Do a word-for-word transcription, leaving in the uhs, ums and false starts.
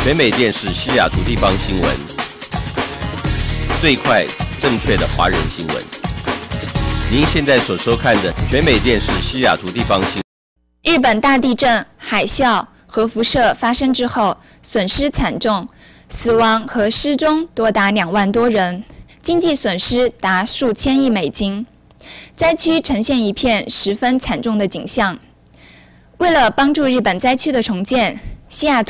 全美电视西雅图地方新闻，最快正确的华人新闻。您现在所收看的全美电视西雅图地方新闻。 日本大地震、海啸、核辐射发生之后，损失惨重，死亡和失踪多达两万多人，经济损失达数千亿美金，灾区呈现一片十分惨重的景象。为了帮助日本灾区的重建，西雅图